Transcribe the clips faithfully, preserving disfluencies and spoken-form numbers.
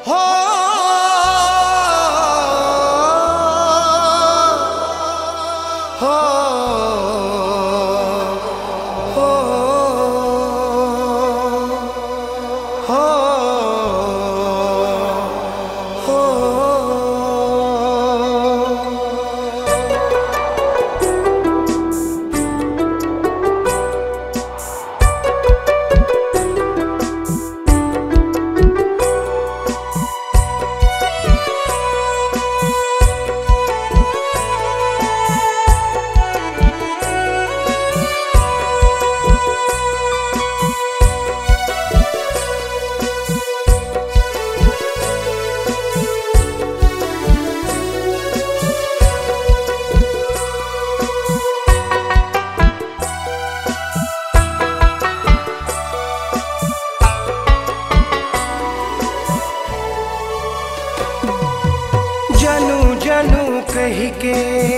हो हो हो हो जानू जानू कह के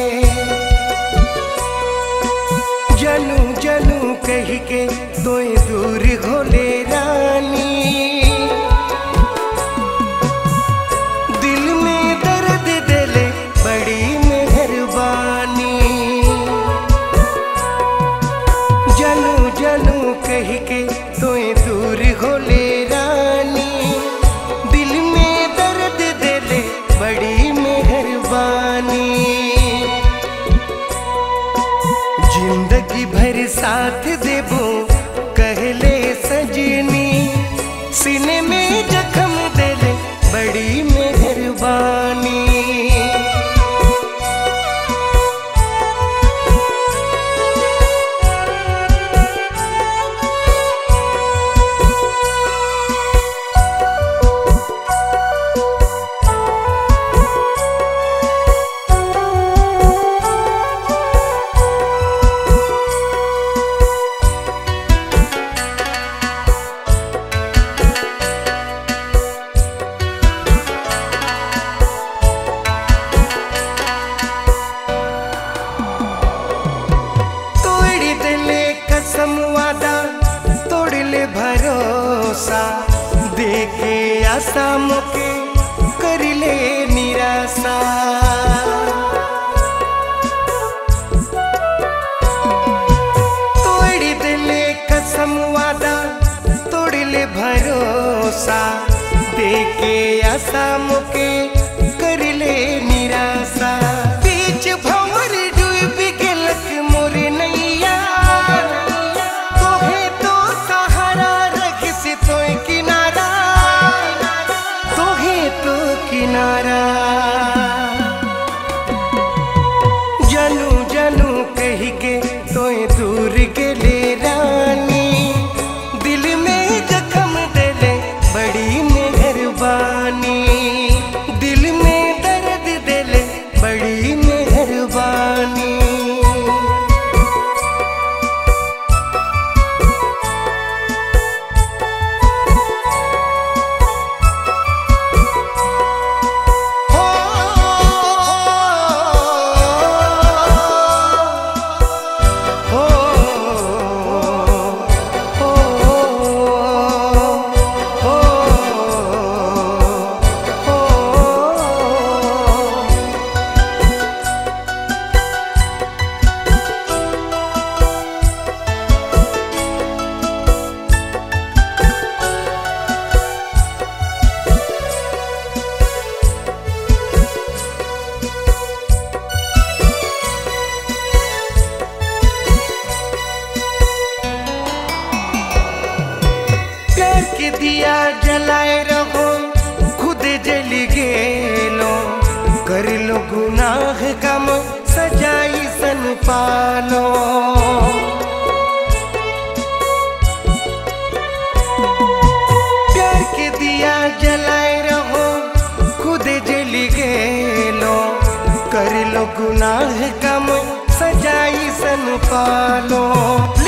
जानू जानू कह के तोय दूर होले रानी, दिल में दर्द दिले बड़ी मेहरबानी। जानू जानू कह के तोय दूर होले रानी, दिल में दर्द दिले बड़ी मेहरबानी। जिंदगी भर साथ देबो कहले सजनी, सीने में जख्म देले बड़ी मेहरबानी। वादा तोड़ ले भरोसा, देखे आशा मुके कर ले निराशा। तोड़ दिले कसम वादा तोड़ ले भरोसा, देखे आशा मुके कर ले निराशा। बीच भंवर डूब गेलक मोर नैया, किनारा। जानू जानू कह के तोय दूर गेले रानी, दिल में जख्म देले बड़ी मेहरबानी। दिल में दर्द देले बड़ी मेहरबानी। के दिया जलाए रहो खुद जल गेलो, कर लो गुनाह कम सजाई सन पालो। प्यार के दिया जलाए रहो खुद जल गेलो, कर लो गुनाह कम सजाई सन पालो।